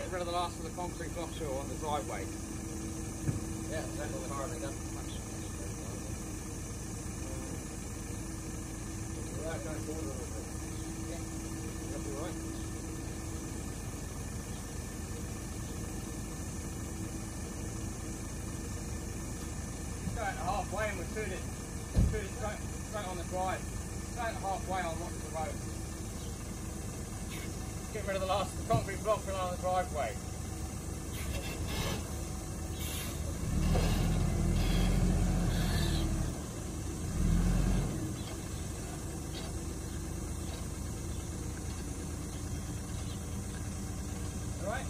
Get rid of the last of the concrete block on the driveway. Yeah, that's all the car they got. That kind of forward a little bit. Yeah, that'll be right. Straight halfway and we'll shoot it straight on the drive. Straight halfway on the road. Get rid of the last of the concrete block on the driveway. Alright?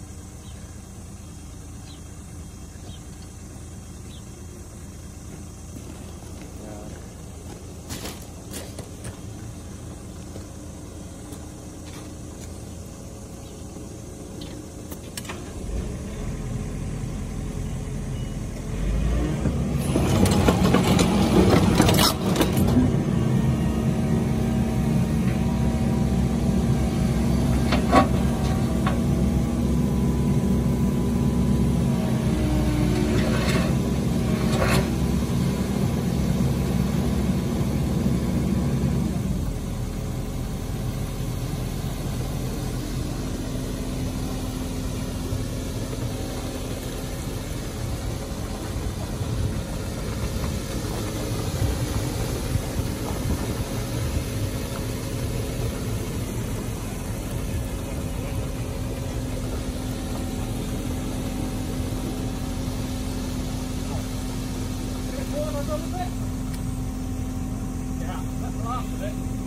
Yeah, that's the last of it.